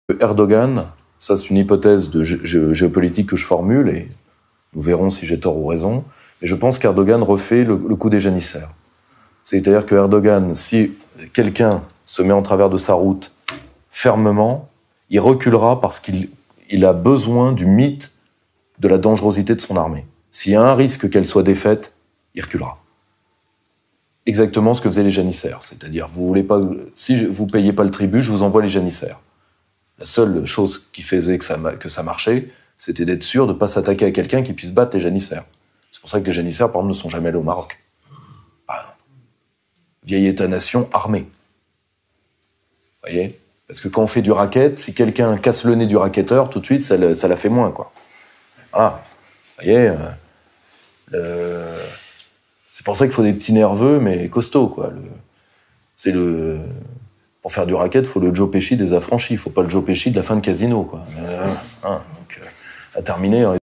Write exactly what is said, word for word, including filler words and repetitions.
Erdogan, ça c'est une hypothèse de gé géopolitique que je formule, et nous verrons si j'ai tort ou raison, mais je pense qu'Erdogan refait le, le coup des janissaires. C'est-à-dire que Erdogan, si quelqu'un se met en travers de sa route fermement, il reculera parce qu'il il a besoin du mythe de la dangerosité de son armée. S'il y a un risque qu'elle soit défaite, il reculera. Exactement ce que faisaient les janissaires. C'est-à-dire, vous voulez pas, si vous payez pas le tribut, je vous envoie les janissaires. La seule chose qui faisait que ça, que ça marchait, c'était d'être sûr de ne pas s'attaquer à quelqu'un qui puisse battre les janissaires. C'est pour ça que les janissaires, par exemple, ne sont jamais allés au Maroc. Bah, vieil État-nation armé. Vous voyez ? Parce que quand on fait du racket, si quelqu'un casse le nez du racketteur, tout de suite, ça, le, ça la fait moins, quoi. Voilà. Vous voyez euh, le... C'est pour ça qu'il faut des petits nerveux, mais costauds, quoi. Le... C'est le... Pour faire du racket, il faut le Joe Pesci des affranchis. Il ne faut pas le Joe Pesci de la fin de Casino, quoi. Euh, hein, donc, euh, à terminer...